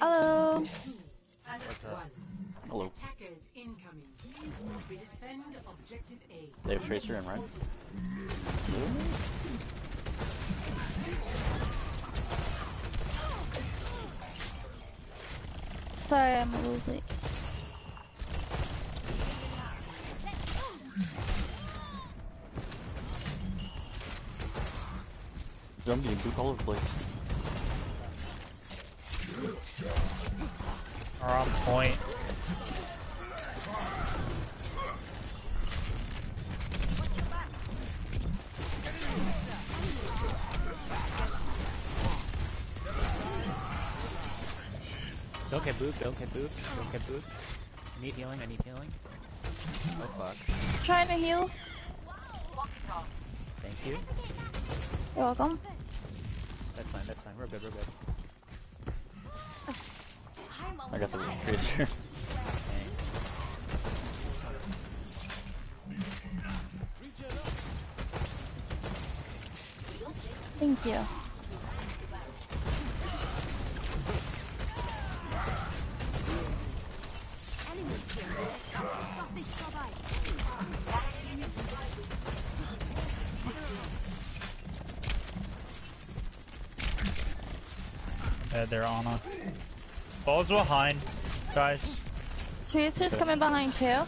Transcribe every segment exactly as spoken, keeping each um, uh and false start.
Hello. What's up? Hello. They have Tracer in, right? Sorry, I'm a little late. Zombie and Book all over the place. Are on point. Don't get booped, don't get booped, don't get booped. I need healing, I need healing. Oh fuck. Trying to heal. Thank you. You're welcome. That's fine, that's fine. We're good, we're good. I got the Tracer. Thank you. Yeah, they're on a. Ball's behind, guys. Tracer's coming behind too.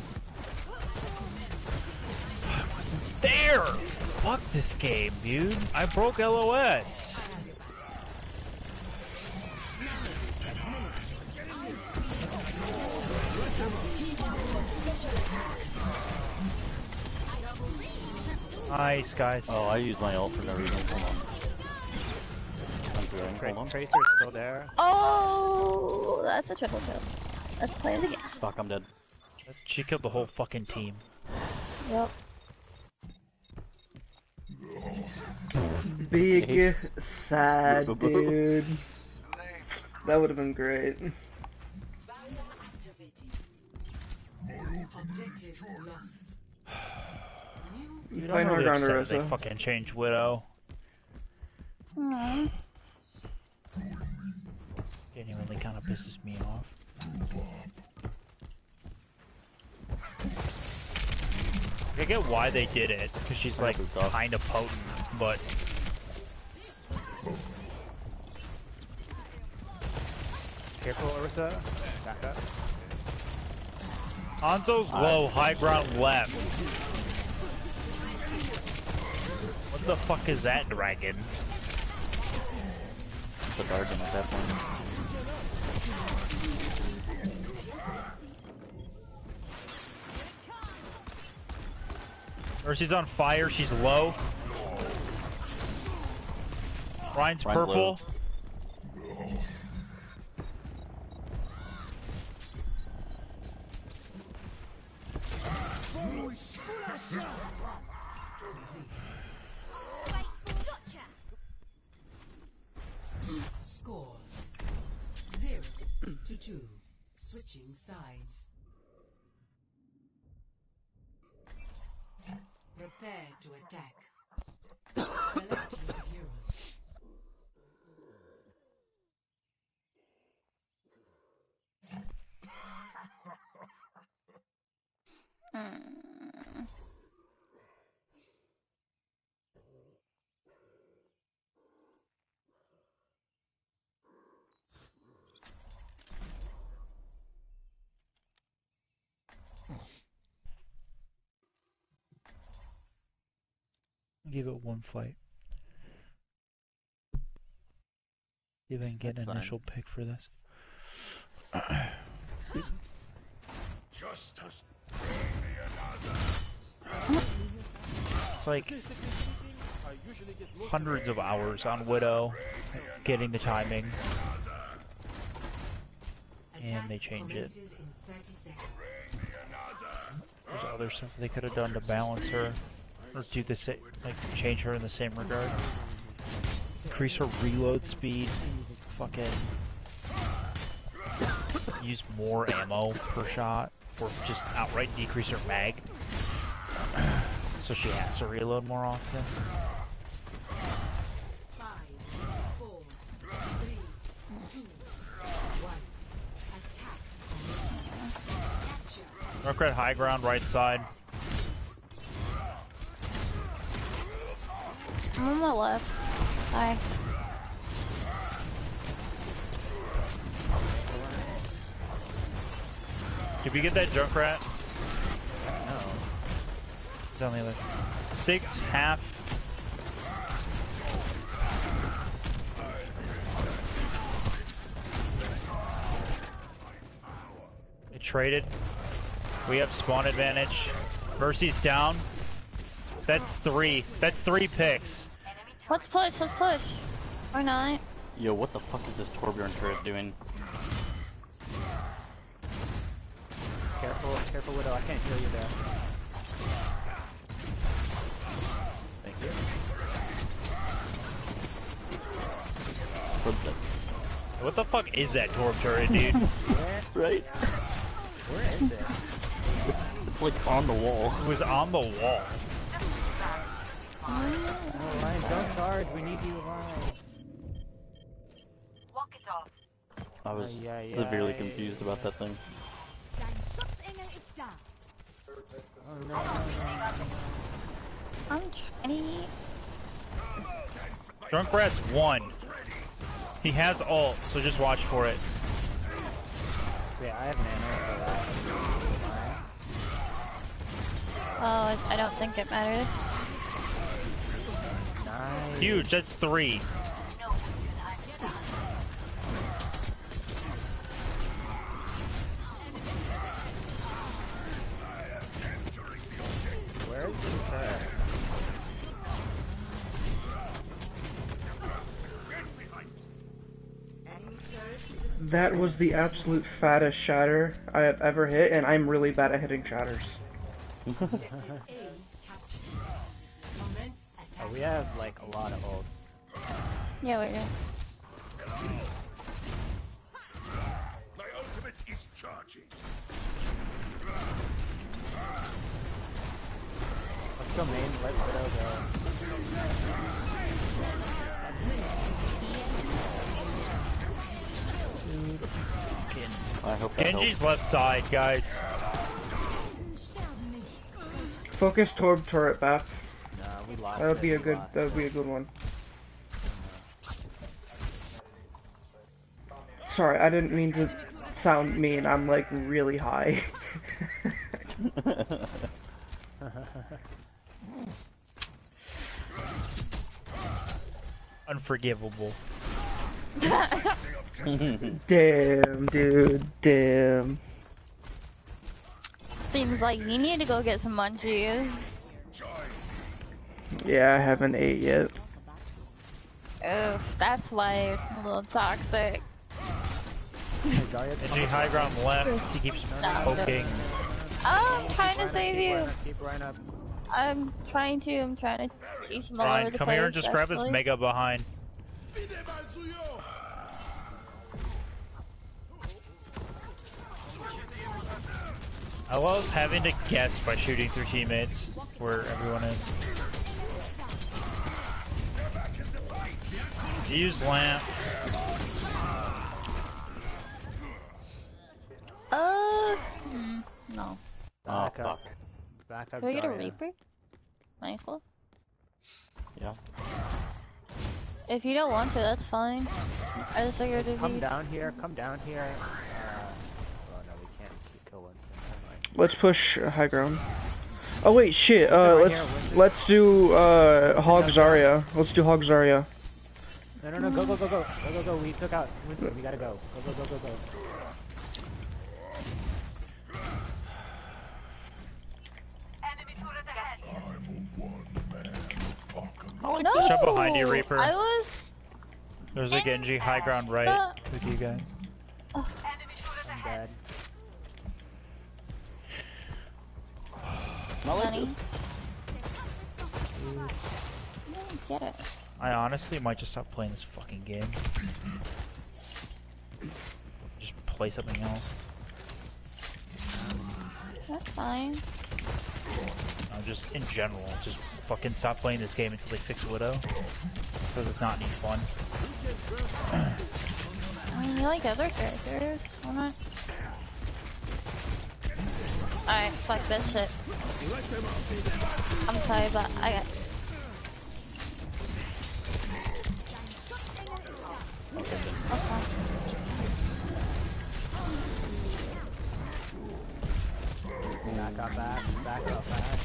There! Fuck this game, dude. I broke L O S. Nice, guys. Oh, I used my ult for no reason. Hold on. I'm doing. Tra Hold on. Tracer's still there. Oh, that's a triple kill. Let's play it again. Fuck, I'm dead. She killed the whole fucking team. Yep. Big sad dude. That would have been great. Dude, Playing I'm really hard upset on they Rosa. fucking changed Widow. Aww. Genuinely kind of pisses me off. I get why they did it, because she's like kind of potent, but... Careful, Orisa. Back up. Hanzo's low, high ground left. What the fuck is that dragon? The Dargon at that point. Mercy's on fire, she's low. Ryan's Ryan's purple. low. Score zero to two. Switching sides. Prepare to attack. Select your hero. Mm. Give it one fight. See if I can get That's an fine. initial pick for this. Justice. It's like hundreds of hours on Widow, getting the timing, and they change it. There's other stuff they could have done to balance her, or do the same, like change her in the same regard. Increase her reload speed. Fucking use more ammo per shot, or just outright decrease her mag, so she has to reload more often. Five, four, three, two, one. Junkrat high ground, right side. I'm on my left. Hi. Did we get that Junkrat? No. It's on the other. Six, half. It traded. We have spawn advantage. Mercy's down. That's three. That's three picks. Let's push, let's push. Or not. Yo, what the fuck is this Torbjorn turret doing? Careful, careful, Widow. I can't heal you there. Thank you. What the? What the fuck is that Torb turret, dude? Where? Right? Where is it? It's like on the wall. It was on the wall. Oh, Ryan, don't charge. We need you, Ryan. Walk it off. I was Ay, ay, severely ay. confused about that thing. Dein Schutzengel ist da. Oh no, no, no. I'm trying. Junkrat's one. He has ult, so just watch for it. Yeah, I have nano for that. Oh, I, I don't think it matters. Nice. Huge, that's three. Where is this turret? That was the absolute fattest shatter I have ever hit, and I'm really bad at hitting shatters. A captured. Commence attack. Oh, we have like a lot of ults. Yeah, we do. My ultimate is charging. Let's go main, let Widow go. I hope that Genji's helps. left side, guys. Focus Torb turret back. Nah, we lost That would it, be a we good. lost That would it. be a good one. Sorry, I didn't mean to sound mean. I'm like really high. Unforgivable. Damn, dude. Damn. Seems like you need to go get some munchies. Yeah, I haven't ate yet. Oof, that's why you're a little toxic. Hey, Zarya, Genji high ground left. He keeps poking. Oh, I'm trying to save keep you. Ryan up, keep Ryan up. I'm trying to. I'm trying to teach him all over Ryan, the come place. here and just grab his actually. mega behind. I love having to guess by shooting through teammates where everyone is. Use lamp. Uh, hmm, no. Oh, Back up. fuck. Back up, Can we get a Zarya. Reaper? Michael? Yeah. If you don't want to, that's fine. I just figured if Come you... down here, come down here. Uh, oh no, we can't kill Winston. Never mind. Let's push uh, high ground. Oh wait, shit. Uh, Right let's here, Winston. let's do uh Hog Zarya. Let's do Hog Zarya. No, no, no, go, go, go, go, go, go, go. We took out Winston. We gotta go. Go, go, go, go, go. Enemy turret ahead. No! Jump behind you, Reaper. I was... There's a Genji high ground right Uh, with you guys. Enemy turret I'm ahead. dead. Not like Honey. this. I don't get it. I honestly might just stop playing this fucking game. Just play something else. That's fine. No, just in general, just fucking stop playing this game until they fix Widow. Because it's not any fun. I mean, you like other characters. Why not? Alright, fuck this shit. I'm sorry, but I got. Okay. Back up, back, back up, back.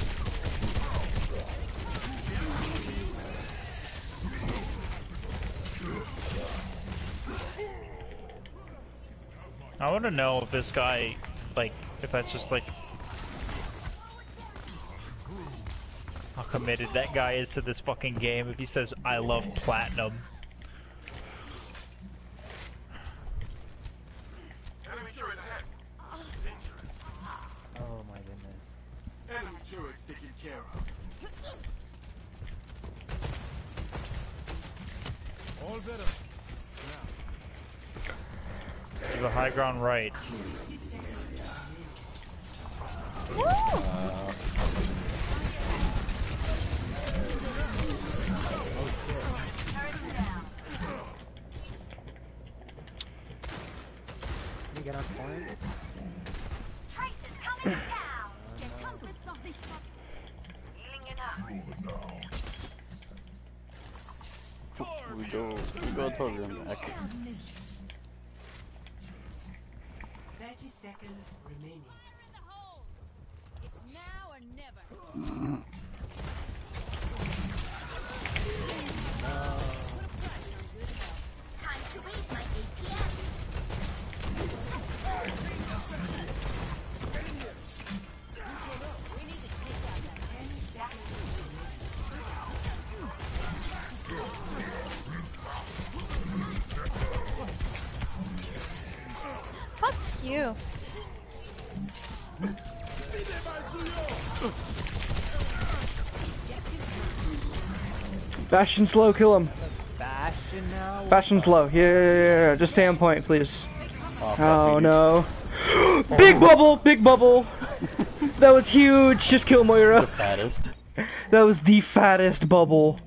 I want to know if this guy, like, if that's just like how committed that guy is to this fucking game. If he says, I love platinum. Oh my goodness. Enemy turrets taken care of. All better. To the high ground right. Uh, Can we get on point? we go, we go totally on back. thirty seconds remaining. It's now or never. Time to raise my A P S. We need to take out that ten seconds. Fuck you. Bastion's low, kill him. Bastion now? Bastion's low. Yeah, yeah, yeah, yeah. Just stay on point, please. Oh, Oh no. Big bubble! Big bubble! That was huge! Just kill Moira. The fattest. That was the fattest bubble.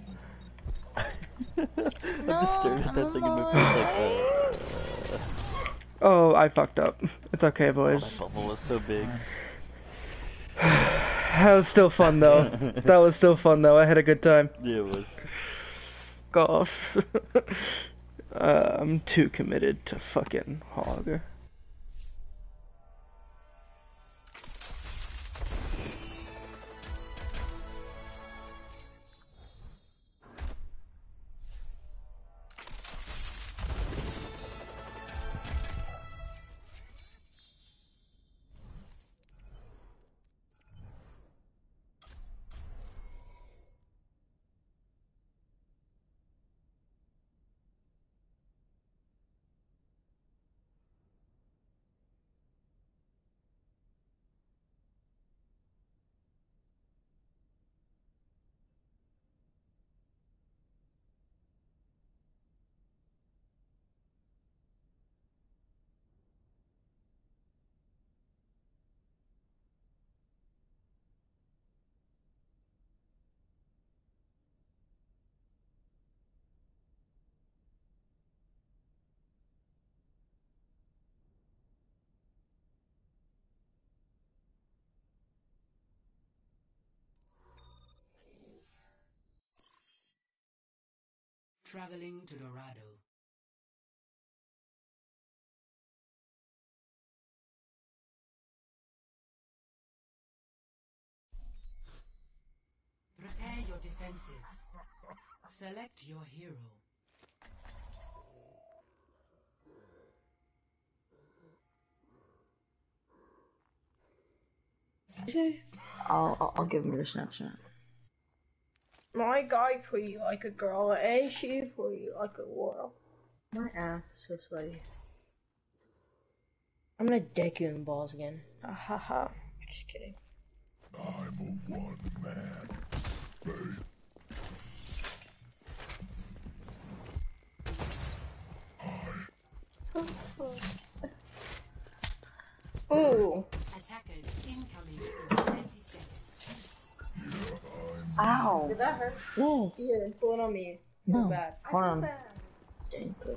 I'm just staring at that thing in my face like, uh, Oh, I fucked up. It's okay, oh, boys. that bubble was so big. That was still fun, though. That was still fun, though. I had a good time. Yeah, it was. Gosh. uh, I'm too committed to fucking hog. Traveling to Dorado. Prepare your defenses. Select your hero. I'll, I'll, I'll give him your Snapchat. My guy pretty like a girl, and she pretty like a girl. My ass is so sweaty. I'm gonna deck you in balls again. Ha ha ha. Just kidding. I'm a one-man babe. Ooh. Attackers incoming in twenty seconds. Ow! Did that hurt? Yes! Yeah, pull it on me. No. Bad. Hold on. Dang, good.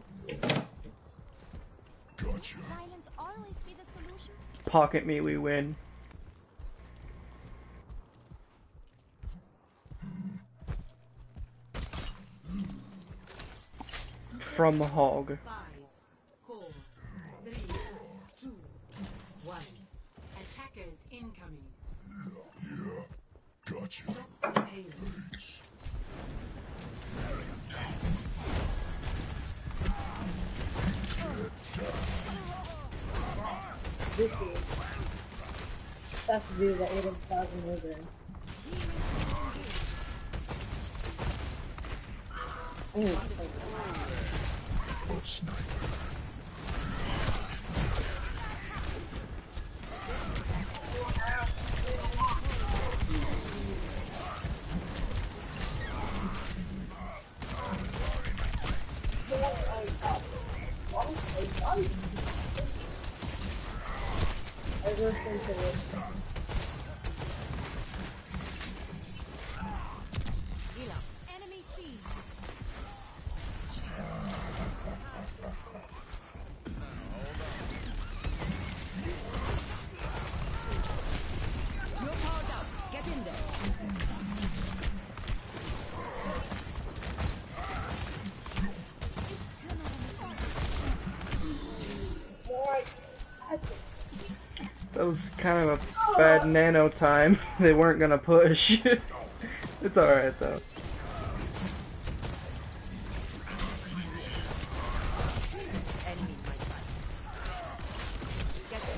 Gotcha. Violence always be the solution? Pocket me, we win. from the hog. Five, four, three, two, one. Attackers incoming. Yeah, gotcha. Stop the payload. This dude. That's the dude that ate him thousand over. Oh, Oh, sniper. Enemy seen. You're powered up. Get in there. That was kind of a bad nano time. They weren't gonna push. It's alright though. Enemy, my son. Get in.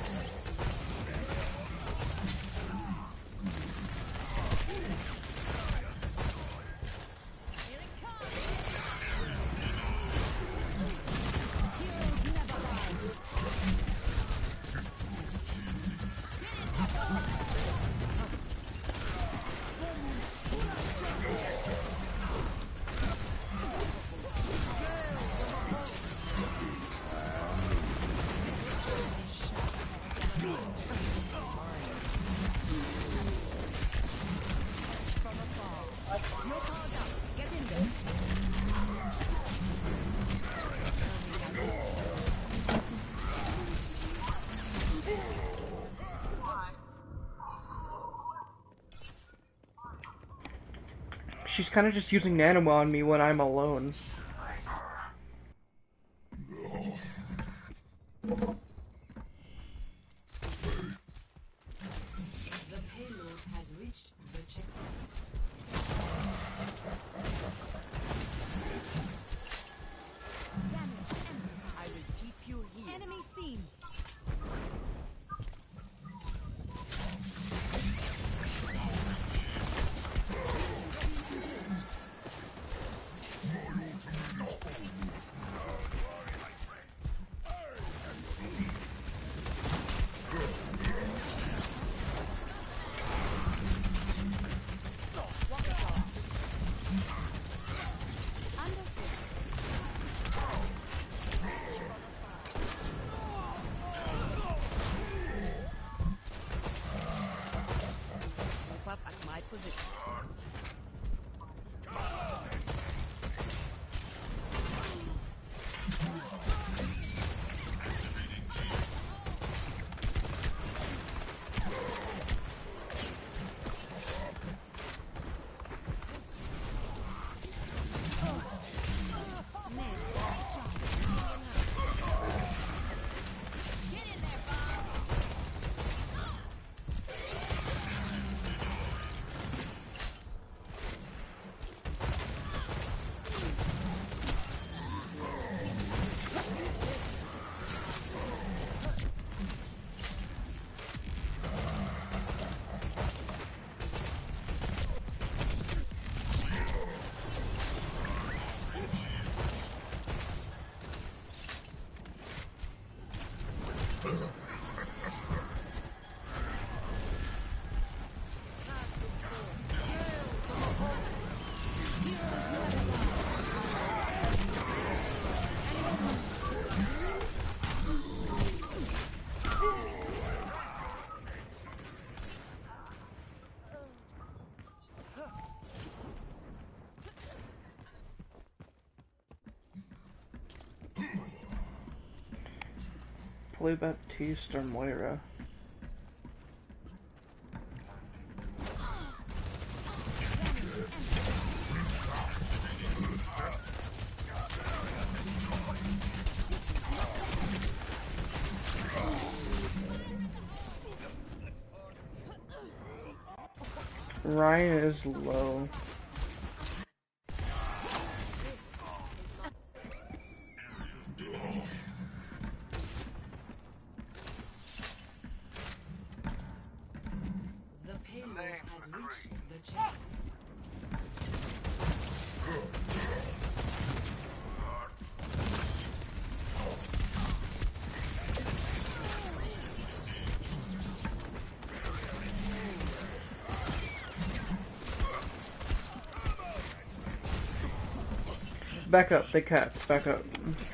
She's kind of just using Nano on me when I'm alone. The payload has reached the checkpoint. I will keep you here. Enemy seen. Move up at my position. Play Baptiste or Moira. Ryan is low. The payload has reached the check. Back up, the cats, back up.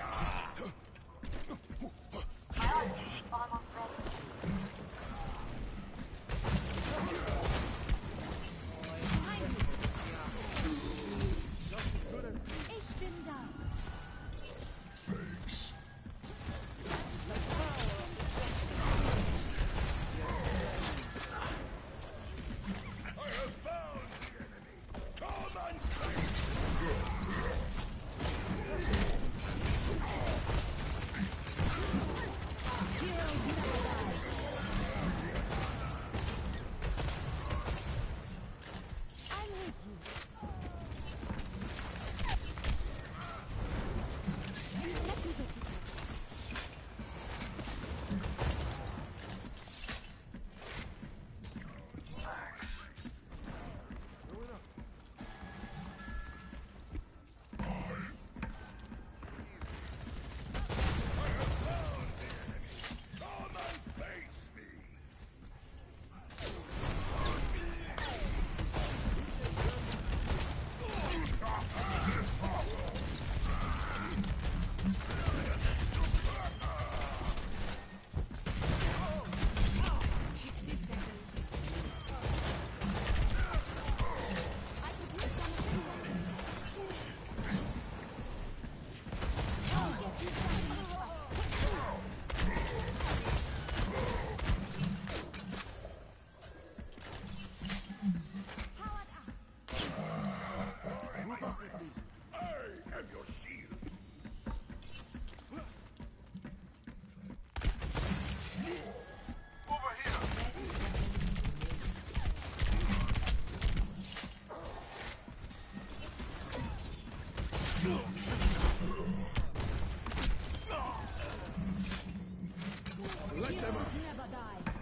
Never die.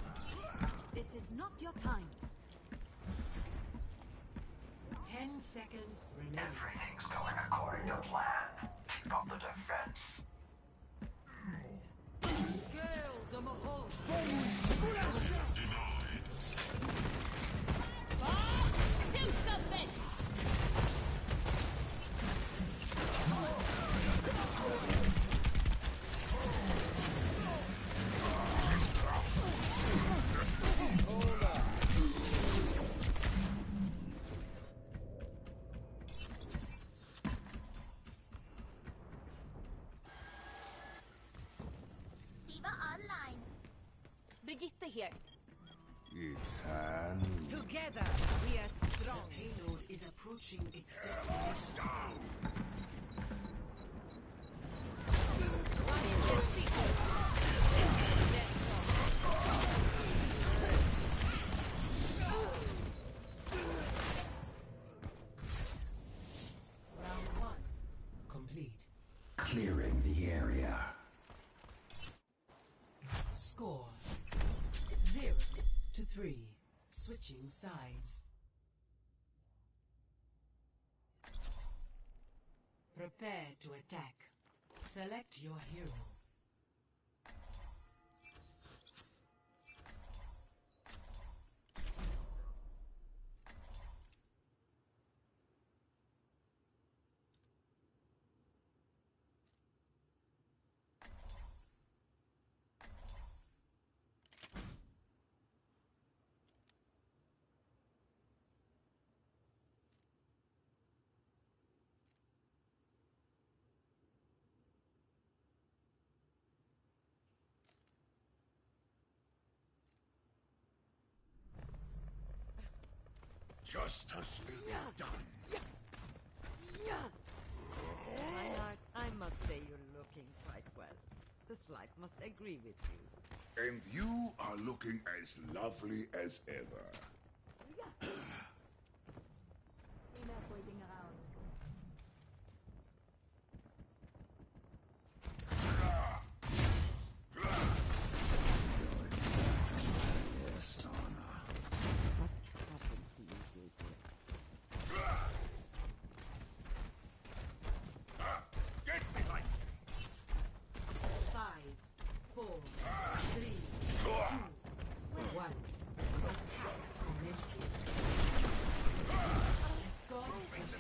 This is not your time. Ten seconds remaining. Everything's going according to plan. Keep up the defense. Do something! Diva online. Brigitte here. It's hand. Together, we are strong. The payload is approaching its destination. Round one, complete. Clearing the area. Score zero to three. Switching sides. Prepare to attack. Select your hero. Justice will be done. Reinhardt, I must say you're looking quite well. This life must agree with you. And you are looking as lovely as ever. Enough waiting around. Five, four, three, two, one. Attack commences. Escort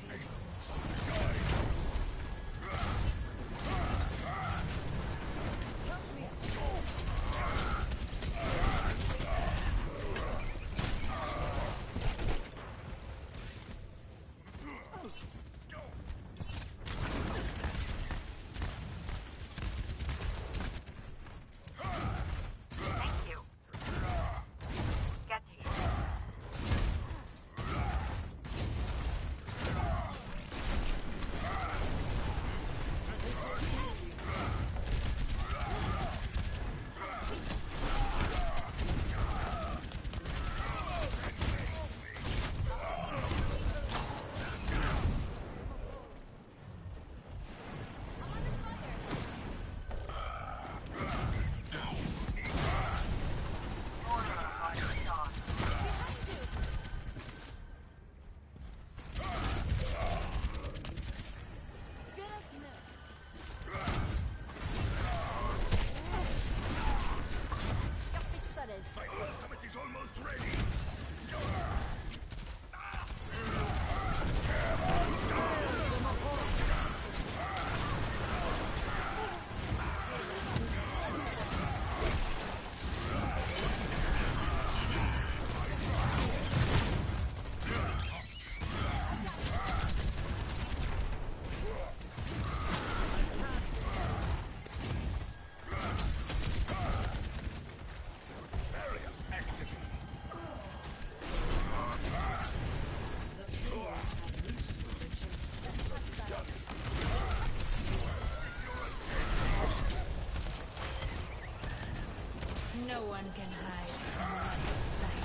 No one can hide from my sight.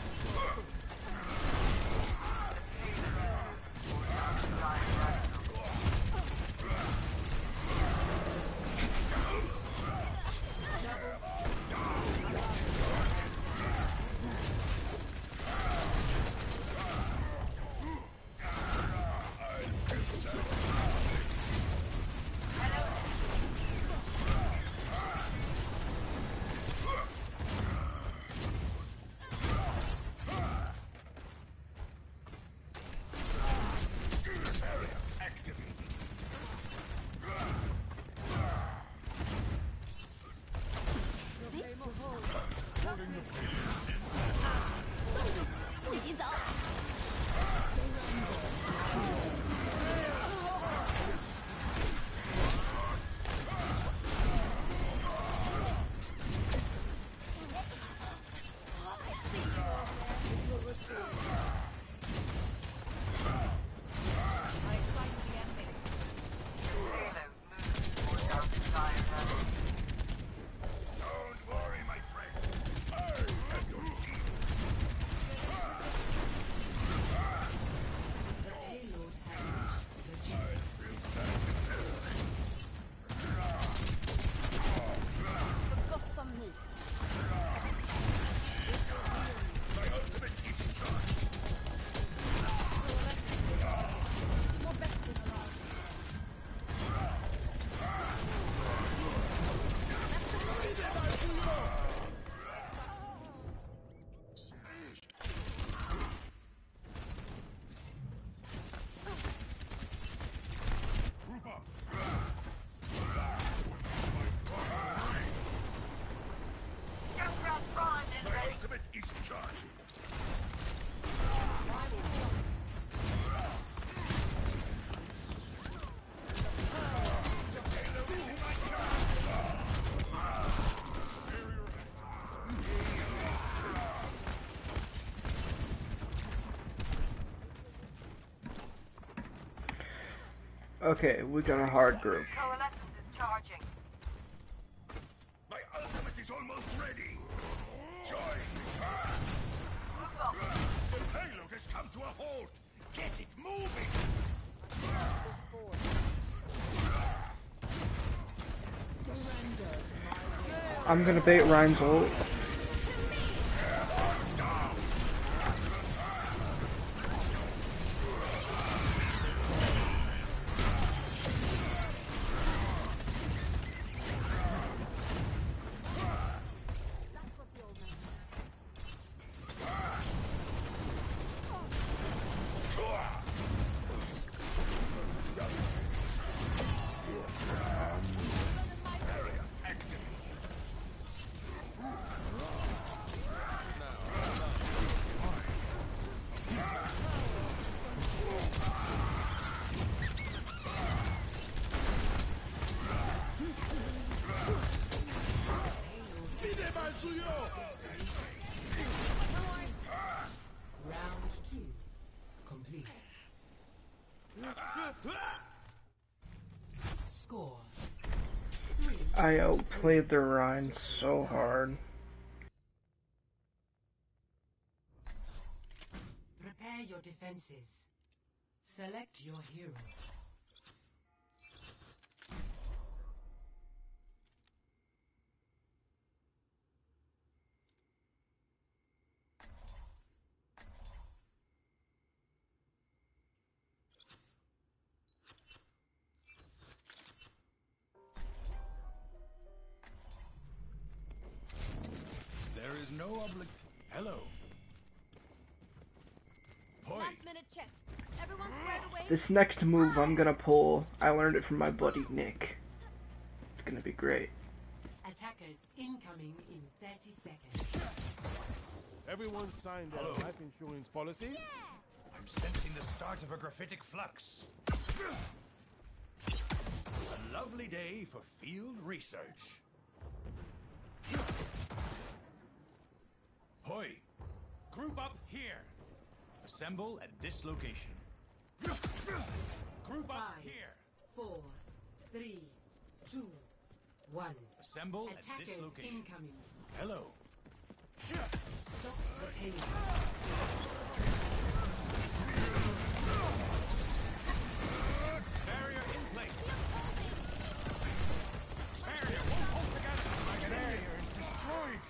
Okay, we got a hard group. Coalescence is charging. My ultimate is almost ready. Join me. Move up. The pain come to a halt. Get it moving. I'm gonna bait Ryan's ult. Round two. Complete. Score. I outplayed the Ryan so hard. Prepare your defenses. Select your hero. There is no oblig... Hello. Hoi. Last minute check. Everyone squared away. This next move I'm gonna pull, I learned it from my buddy Nick. It's gonna be great. Attackers incoming in thirty seconds. Everyone signed their life insurance policies? I'm sensing the start of a graphitic flux. A lovely day for field research. Hoi! Group up here. Assemble at this location. Group up Five, here. four, three, two, one. Assemble at Attackers this location. incoming. Hello. Stop the pain. Barrier in place. Barrier won't hold together. My barrier is destroyed.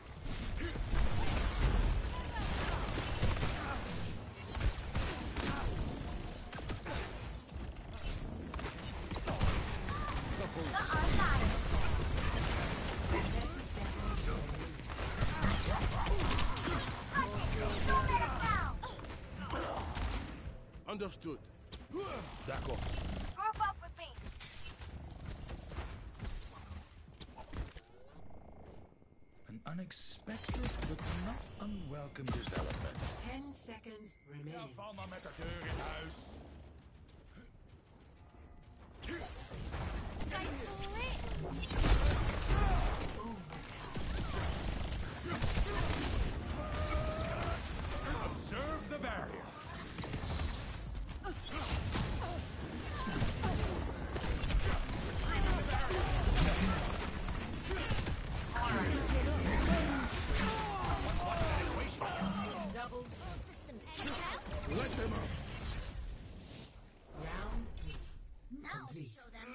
Understood. D'accord. Group up with me. An unexpected but not unwelcome development. Ten seconds remaining. Farmameter in house. Observe the barriers. Double. Let them up. Round three. Now Complete. show them.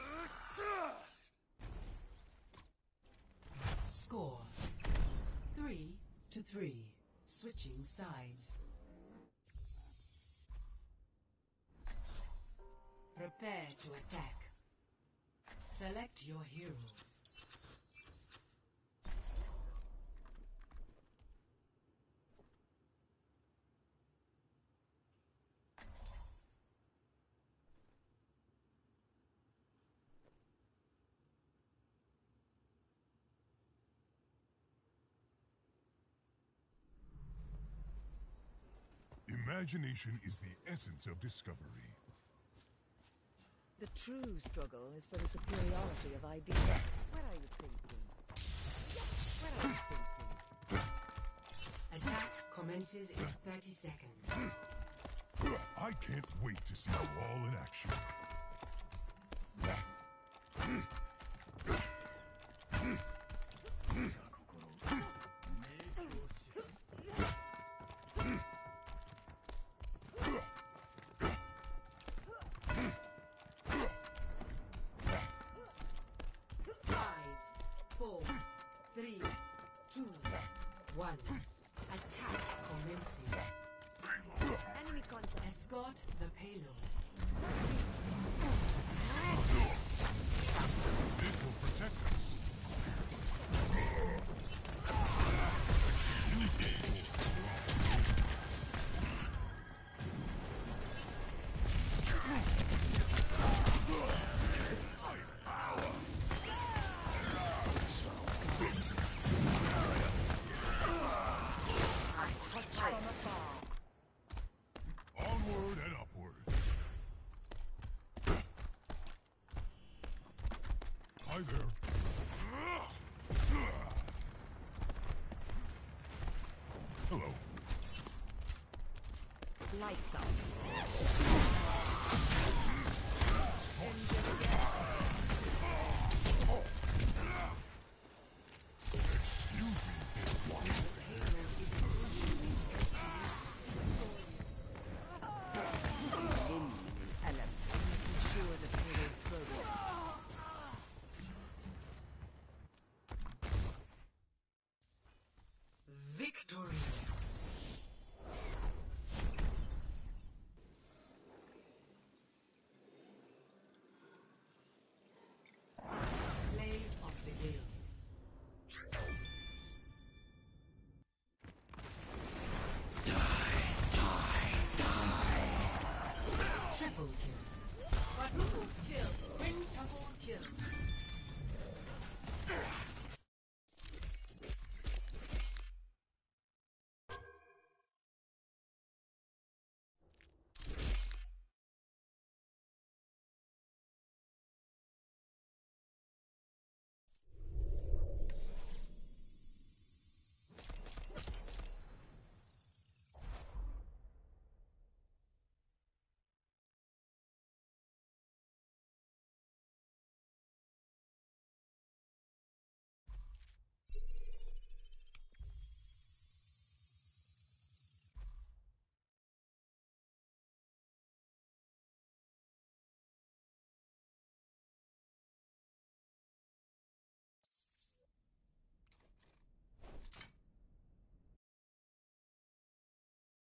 Score. Three to three. Switching sides. Prepare to attack. Select your hero. Imagination is the essence of discovery. The true struggle is for the superiority of ideas. Where are you thinking? Where are you thinking? Attack commences in thirty seconds. I can't wait to see you all in action. Three, two, one. Attack commencing. Enemy contact. Escort the payload. This will protect us. Onward and upward. Hi there. Hello. Lights out. Excuse me for Ensure the payload's progress. Victory.